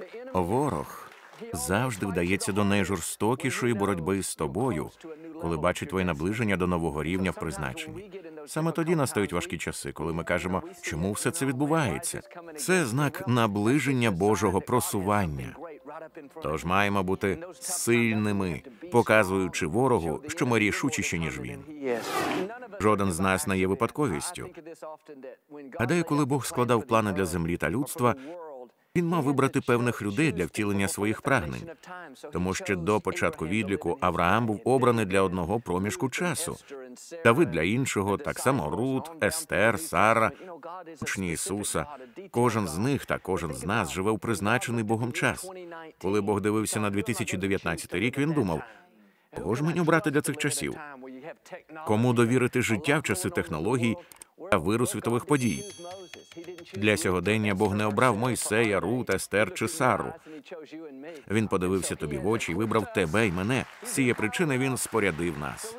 Ворог завжди вдається до найжорстокішої боротьби з тобою, коли бачить твоє наближення до нового рівня в призначенні. Саме тоді настають важкі часи, коли ми кажемо, чому все це відбувається. Це знак наближення Божого просування. Тож маємо бути сильними, показуючи ворогу, що ми рішучіші, ніж він. Жоден з нас не є випадковістю. Гадаю, коли Бог складав плани для землі та людства, Він мав вибрати певних людей для втілення своїх прагнень. Тому що до початку відліку Авраам був обраний для одного проміжку часу, Давид для іншого, так само Рут, Естер, Сара, учні Ісуса. Кожен з них та кожен з нас живе у призначений Богом час. Коли Бог дивився на 2019 рік, Він думав, кого ж мені обрати для цих часів? Кому довірити життя в часи технологій та виру світових подій? Для сьогодення Бог не обрав Мойсея, Рут, Естер чи Сару. Він подивився тобі в очі і вибрав тебе і мене. З цієї причини Він спорядив нас.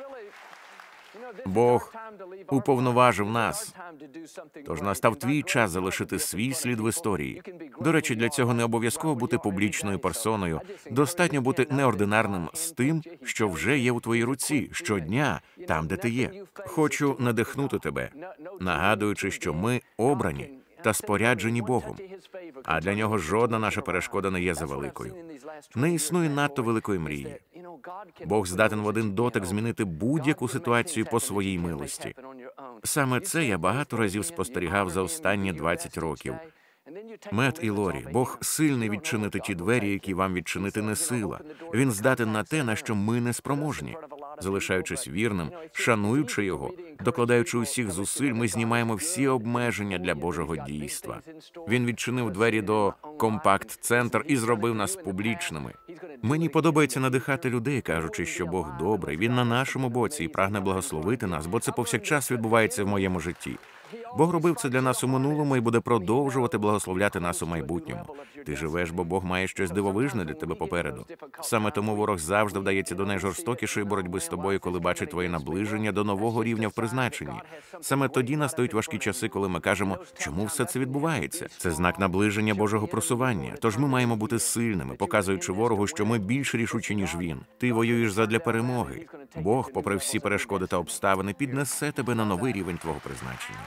Бог уповноважив нас. Тож настав твій час залишити свій слід в історії. До речі, для цього не обов'язково бути публічною персоною. Достатньо бути неординарним з тим, що вже є у твоїй руці, щодня, там, де ти є. Хочу надихнути тебе, нагадуючи, що ми обрані та споряджені Богом. А для Нього жодна наша перешкода не є завеликою. Не існує надто великої мрії. Бог здатен в один дотик змінити будь-яку ситуацію по своїй милості. Саме це я багато разів спостерігав за останні 20 років. Мет і Лорі, Бог сильний відчинити ті двері, які вам відчинити не сила. Він здатен на те, на що ми не спроможні. Залишаючись вірним, шануючи Його, докладаючи усіх зусиль, ми знімаємо всі обмеження для Божого дійства. Він відчинив двері до компакт-центр і зробив нас публічними. Мені подобається надихати людей, кажучи, що Бог добрий, Він на нашому боці і прагне благословити нас, бо це повсякчас відбувається в моєму житті. Бог робив це для нас у минулому і буде продовжувати благословляти нас у майбутньому. Ти живеш, бо Бог має щось дивовижне для тебе попереду. Саме тому ворог завжди вдається до найжорстокішої боротьби з тобою, коли бачить твоє наближення до нового рівня в призначенні. Саме тоді настають важкі часи, коли ми кажемо, чому все це відбувається. Це знак наближення Божого просування. Тож ми маємо бути сильними, показуючи ворогу, що ми більш рішучі, ніж він. Ти воюєш задля перемоги. Бог, попри всі перешкоди та обставини, піднесе тебе на новий рівень твого призначення.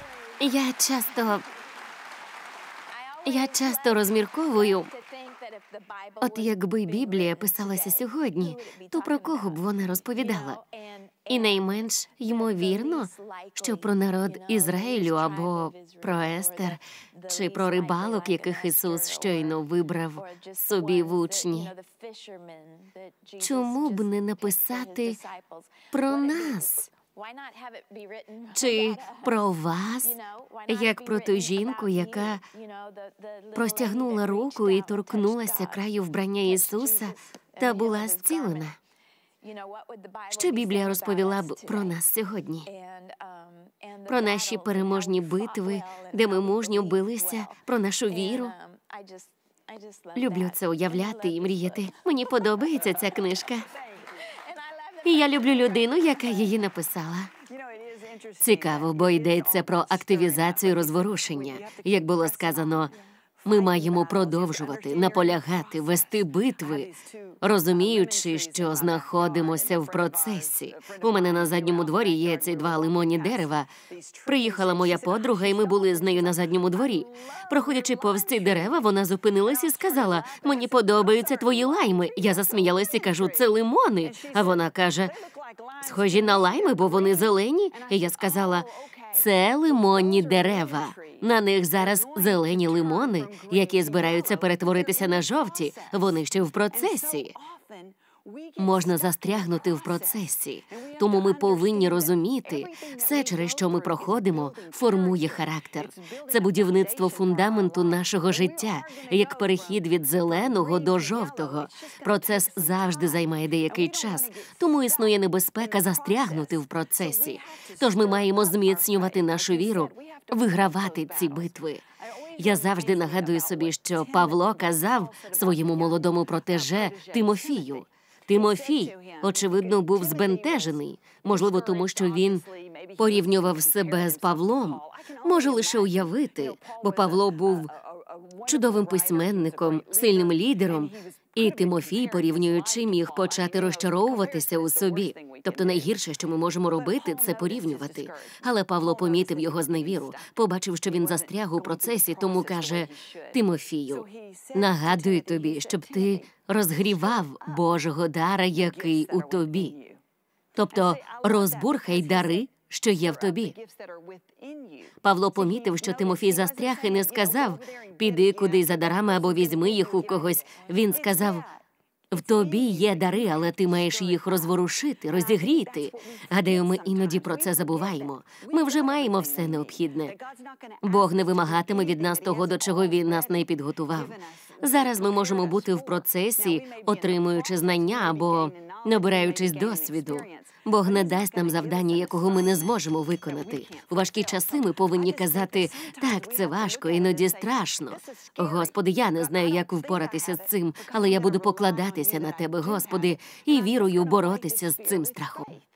Я часто розмірковую, от якби Біблія писалася сьогодні, то про кого б вона розповідала? І найменш ймовірно, що про народ Ізраїлю або про Естер, чи про рибалок, яких Ісус щойно вибрав собі в учні. Чому б не написати про нас? Чи про вас, як про ту жінку, яка простягнула руку і торкнулася краю вбрання Ісуса та була зцілена? Що Біблія розповіла б про нас сьогодні? Про наші переможні битви, де ми мужньо билися, про нашу віру? Люблю це уявляти і мріяти. Мені подобається ця книжка. І я люблю людину, яка її написала. Цікаво, бо йдеться про активізацію розворушення. Як було сказано, ми маємо продовжувати, наполягати, вести битви, розуміючи, що знаходимося в процесі. У мене на задньому дворі є ці 2 лимонні дерева. Приїхала моя подруга, і ми були з нею на задньому дворі. Проходячи повз ці дерева, вона зупинилась і сказала, «Мені подобаються твої лайми». Я засміялась і кажу, «Це лимони». А вона каже, «Схожі на лайми, бо вони зелені». І я сказала, «Це лимонні дерева. На них зараз зелені лимони, які збираються перетворитися на жовті. Вони ще в процесі». Можна застрягнути в процесі. Тому ми повинні розуміти, все, через що ми проходимо, формує характер. Це будівництво фундаменту нашого життя, як перехід від зеленого до жовтого. Процес завжди займає деякий час, тому існує небезпека застрягнути в процесі. Тож ми маємо зміцнювати нашу віру, вигравати ці битви. Я завжди нагадую собі, що Павло казав своєму молодому протеже Тимофію. Тимофій, очевидно, був збентежений, можливо, тому що він порівнював себе з Павлом. Можу лише уявити, бо Павло був чудовим письменником, сильним лідером, і Тимофій, порівнюючи, міг почати розчаровуватися у собі. Тобто найгірше, що ми можемо робити, це порівнювати. Але Павло помітив його зневіру, побачив, що він застряг у процесі, тому каже: «Тимофію, нагадую тобі, щоб ти розгрівав Божого дара, який у тобі». Тобто розбурхай дари, що є в тобі. Павло помітив, що Тимофій застряг і не сказав: «Піди кудись за дарами або візьми їх у когось». Він сказав: «В тобі є дари, але ти маєш їх розворушити, розігріти». Гадаю, ми іноді про це забуваємо. Ми вже маємо все необхідне. Бог не вимагатиме від нас того, до чого Він нас не підготував. Зараз ми можемо бути в процесі, отримуючи знання або набираючись досвіду. Бог не дасть нам завдання, якого ми не зможемо виконати. У важкі часи ми повинні казати: «Так, це важко, іноді страшно. Господи, я не знаю, як впоратися з цим, але я буду покладатися на Тебе, Господи, і вірою боротися з цим страхом».